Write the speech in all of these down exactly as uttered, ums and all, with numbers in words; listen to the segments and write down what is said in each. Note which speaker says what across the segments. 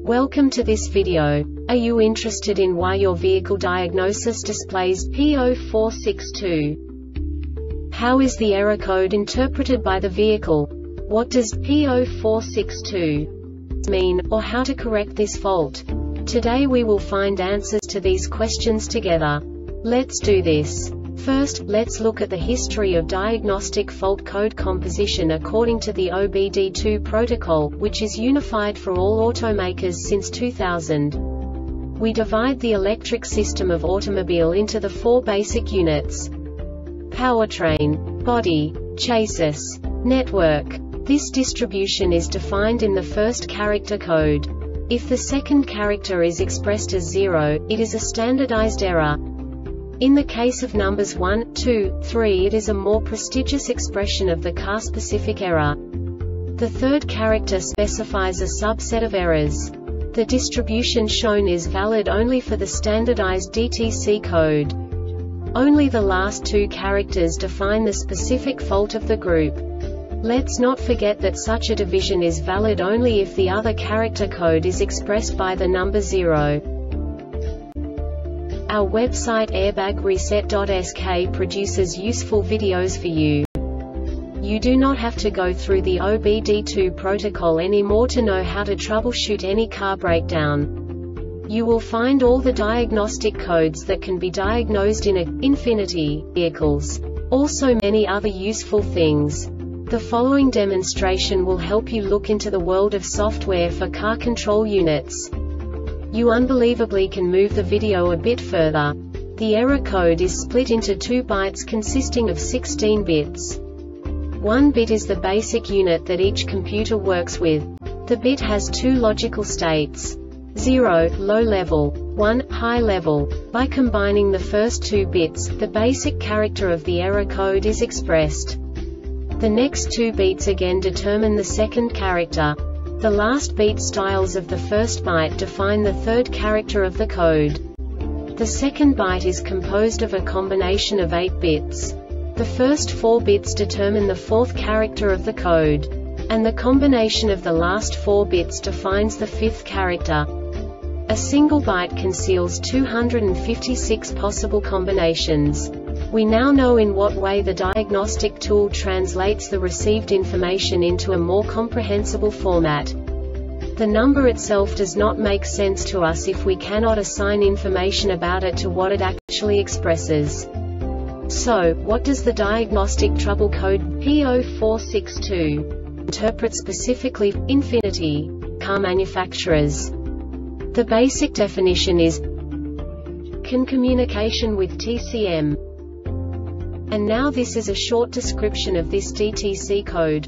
Speaker 1: Welcome to this video. Are you interested in why your vehicle diagnosis displays P zero four six two? How is the error code interpreted by the vehicle? What does P zero four six two mean, or how to correct this fault? Today we will find answers to these questions together. Let's do this. First, let's look at the history of diagnostic fault code composition according to the O B D two protocol, which is unified for all automakers since two thousand. We divide the electric system of automobile into the four basic units: powertrain, body, chassis, network. This distribution is defined in the first character code. If the second character is expressed as zero, it is a standardized error. In the case of numbers one, two, three, it is a more prestigious expression of the car-specific error. The third character specifies a subset of errors. The distribution shown is valid only for the standardized D T C code. Only the last two characters define the specific fault of the group. Let's not forget that such a division is valid only if the other character code is expressed by the number zero. Our website airbag reset dot S K produces useful videos for you. You do not have to go through the O B D two protocol anymore to know how to troubleshoot any car breakdown. You will find all the diagnostic codes that can be diagnosed in a Infiniti vehicles. Also many other useful things. The following demonstration will help you look into the world of software for car control units. You unbelievably can move the video a bit further. The error code is split into two bytes consisting of sixteen bits. One bit is the basic unit that each computer works with. The bit has two logical states: zero, low level, one, high level. By combining the first two bits, the basic character of the error code is expressed. The next two bits again determine the second character. The last beat styles of the first byte define the third character of the code. The second byte is composed of a combination of eight bits. The first four bits determine the fourth character of the code. And the combination of the last four bits defines the fifth character. A single byte conceals two hundred fifty-six possible combinations. We now know in what way the diagnostic tool translates the received information into a more comprehensible format. The number itself does not make sense to us if we cannot assign information about it to what it actually expresses. So, what does the diagnostic trouble code P zero four six two interpret specifically for Infiniti car manufacturers? The basic definition is CAN communication with T C M. And now this is a short description of this D T C code.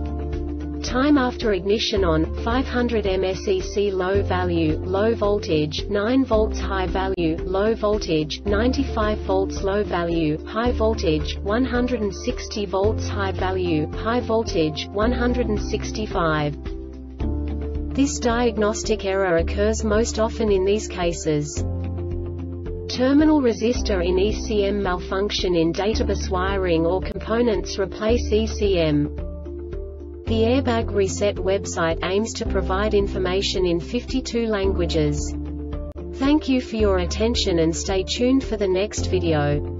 Speaker 1: Time after ignition on, five hundred milliseconds low value, low voltage, nine volts high value, low voltage, ninety-five volts low value, high voltage, one hundred sixty volts high value, high voltage, one hundred sixty-five. This diagnostic error occurs most often in these cases: terminal resistor in E C M malfunction in databus wiring or components replace E C M. The Airbag Reset website aims to provide information in fifty-two languages. Thank you for your attention and stay tuned for the next video.